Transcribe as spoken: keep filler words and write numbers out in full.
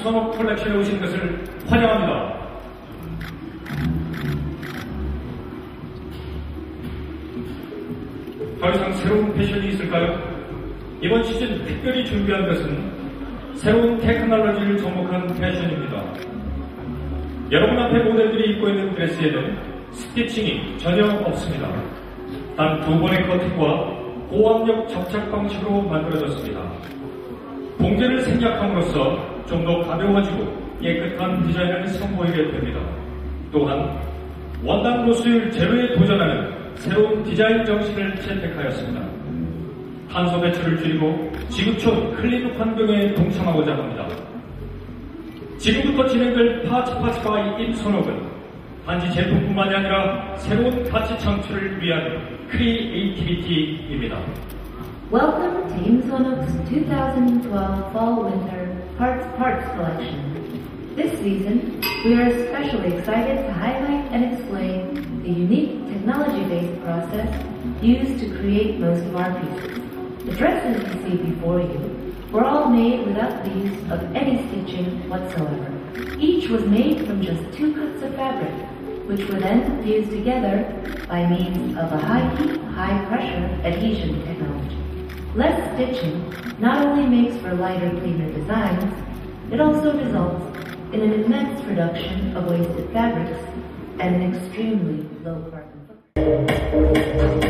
임선옥 컬렉션에 오신 것을 환영합니다. 더 이상 새로운 패션이 있을까요? 이번 시즌 특별히 준비한 것은 새로운 테크놀로지를 접목한 패션입니다. 여러분 앞에 모델들이 입고 있는 드레스에는 스티칭이 전혀 없습니다. 단 두 번의 커팅과 고압력 접착 방식으로 만들어졌습니다. 봉제를 생략함으로써 좀 더 가벼워지고 깨끗한 디자인을 선보이게 됩니다. 또한 원단 노수율 제로에 도전하는 새로운 디자인 정신을 채택하였습니다. 탄소 배출을 줄이고 지구촌 클린 환경에 동참하고자 합니다. 지금부터 진행될 파츠 파츠 바이 임선옥은 단지 제품뿐만이 아니라 새로운 가치 창출을 위한 크리에이티비티입니다. Welcome to 임선옥's twenty twelve Fall-Winter Parts Parts Collection. This season, we are especially excited to highlight and explain the unique technology-based process used to create most of our pieces. The dresses you see before you were all made without the use of any stitching whatsoever. Each was made from just two cuts of fabric, which were then fused together by means of a high-heat, high-pressure adhesion technology. Less stitching not only makes for lighter, cleaner designs, it also results in an immense reduction of wasted fabrics and an extremely low carbon footprint.